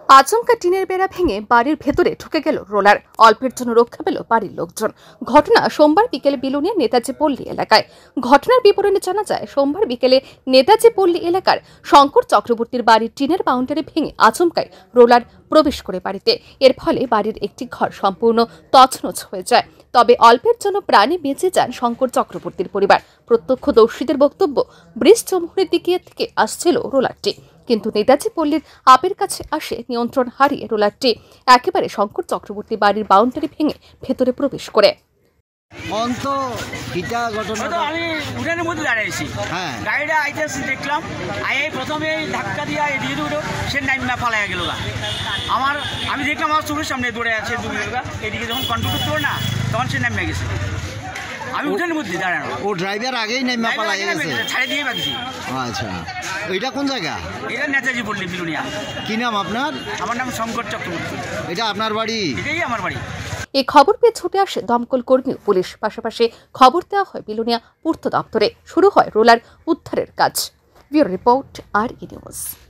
আচমকা টিনের বেড়া ভেঙে বাড়ির ভেতরে ঢুকে গেল রোলার। অল্পের জন্য রক্ষা পেল বাড়ির লোকজন। ঘটনা সোমবার বিকেলে বিলুনিয়া নেতাজি পল্লী এলাকায়। ঘটনার বিবরণে জানা যায়, সোমবার বিকেলে নেতাজি পল্লী এলাকার শঙ্কর চক্রবর্তীর বাড়ির টিনের বাউন্ডারি ভেঙে আচমকাই রোলার প্রবেশ করে বাড়িতে। এর ফলে বাড়ির একটি ঘর সম্পূর্ণ তছনছ হয়ে যায়। তবে অল্পের জন্য প্রাণে বেঁচে যান শঙ্কর চক্রবর্তীর পরিবার। প্রত্যক্ষদর্শীদের বক্তব্য, ব্রিজ চৌমুহনীর দিকে থেকে আসছিল রোলারটি, কিন্তু নেতাজি পল্লীর আপের কাছে আসে নিয়ন্ত্রণ হারিয়ে রোলারটি একেবারে শঙ্কর চক্রবর্তী বাড়ির বাউন্ডারি ভেঙে ভেতরে প্রবেশ করে। আমি উঠানের মধ্যে দাঁড়িয়েছি, গাড়িটা আইতেছি দেখলাম, প্রথমে ধাক্কা দিয়ে উঠো সে নাইমা ফালাই গেল। আমি দেখলাম আমার চোখের সামনে দৌড়ে আছে, এদিকে যখন কন্ট্রোল করতে পারে না তখন সে নামিয়ে গেছে। আমি উঠানের মধ্যে দাঁড়ানো, ও ড্রাইভার আগেই নাইমা পালাই গেছে, ছাড়ে দিয়ে বাগছি। আচ্ছা, এটা কোন জায়গা? এটা নেতাজি পল্লী, বিলুনিয়া। কি নাম আপনার? আমার নাম শঙ্কর চক্রবর্তী। এটা আপনার বাড়ি? এটাই আমার বাড়ি। এই খবর পেয়ে ছুটে আসে দমকল কর্মী ও পুলিশ। পাশাপাশি খবর দেওয়া হয় বিলুনিয়া পূর্ত দপ্তরে। শুরু হয় রোলার উদ্ধারের কাজ। ব্যুরো রিপোর্ট, আর নিউজ।